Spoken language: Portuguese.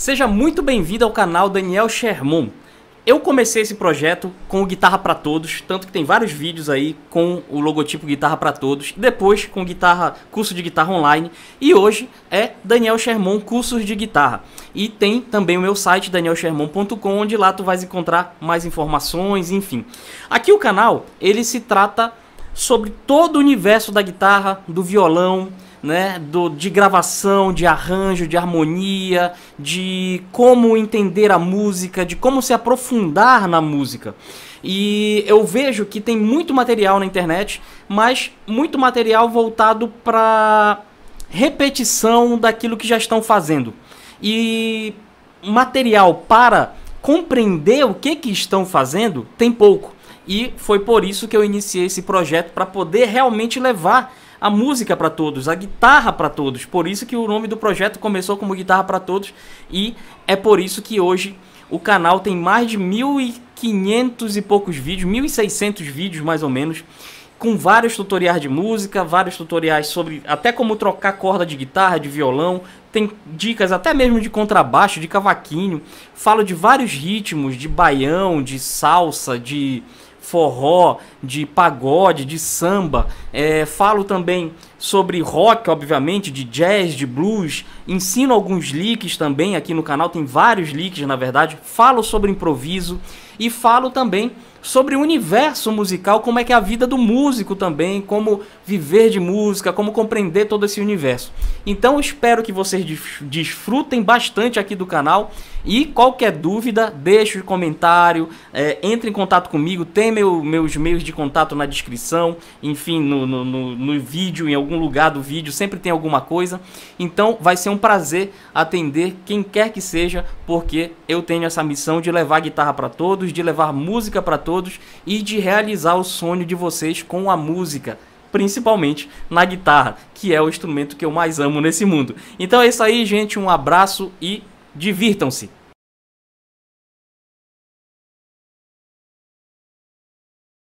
Seja muito bem-vindo ao canal Daniel Sherman. Eu comecei esse projeto com o Guitarra para Todos, tanto que tem vários vídeos aí com o logotipo Guitarra para Todos, depois com curso de guitarra online, e hoje é Daniel Sherman Cursos de Guitarra. E tem também o meu site danielsherman.com, onde lá tu vais encontrar mais informações, enfim. Aqui o canal, ele se trata sobre todo o universo da guitarra, do violão, né, de gravação, de arranjo, de harmonia, de como entender a música, de como se aprofundar na música. E eu vejo que tem muito material na internet, mas muito material voltado para repetição daquilo que já estão fazendo. E material para compreender o que estão fazendo tem pouco. E foi por isso que eu iniciei esse projeto, para poder realmente levar a música para todos, a guitarra para todos. Por isso que o nome do projeto começou como Guitarra para Todos, e é por isso que hoje o canal tem mais de 1.500 e poucos vídeos, 1.600 vídeos mais ou menos, com vários tutoriais de música, vários tutoriais sobre até como trocar corda de guitarra, de violão, tem dicas até mesmo de contrabaixo, de cavaquinho, falo de vários ritmos, de baião, de salsa, de forró, de pagode, de samba, falo também sobre rock, obviamente, de jazz, de blues, ensino alguns licks também aqui no canal, tem vários licks na verdade, falo sobre improviso e falo também sobre o universo musical, como é que é a vida do músico também, como viver de música, como compreender todo esse universo. Então espero que vocês desfrutem bastante aqui do canal, e qualquer dúvida, deixe um comentário, entre em contato comigo, tem meus meios de contato na descrição, enfim, no vídeo, em algum lugar do vídeo, sempre tem alguma coisa. Então vai ser um prazer atender quem quer que seja, porque eu tenho essa missão de levar guitarra para todos, de levar música para todos e de realizar o sonho de vocês com a música, principalmente na guitarra, que é o instrumento que eu mais amo nesse mundo. Então é isso aí, gente, um abraço e divirtam-se!